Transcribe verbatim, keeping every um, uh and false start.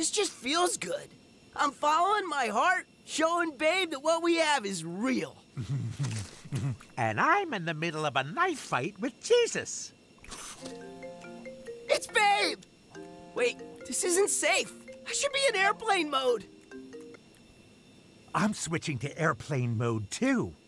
This just feels good. I'm following my heart, showing Babe that what we have is real. And I'm in the middle of a knife fight with Jesus. It's Babe! Wait, this isn't safe. I should be in airplane mode. I'm switching to airplane mode, too.